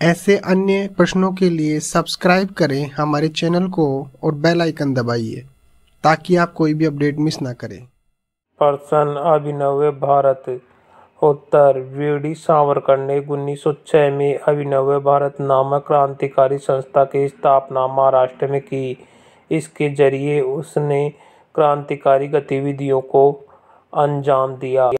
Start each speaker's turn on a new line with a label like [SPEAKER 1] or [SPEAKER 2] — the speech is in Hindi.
[SPEAKER 1] ऐसे अन्य प्रश्नों के लिए सब्सक्राइब करें हमारे चैनल को और बेल आइकन दबाइए ताकि आप कोई भी अपडेट मिस ना करें।
[SPEAKER 2] प्रश्न अभिनव भारत। उत्तर वीडी सावरकर ने 1906 में अभिनव भारत नामक क्रांतिकारी संस्था की स्थापना महाराष्ट्र में की। इसके जरिए उसने क्रांतिकारी गतिविधियों को अंजाम दिया।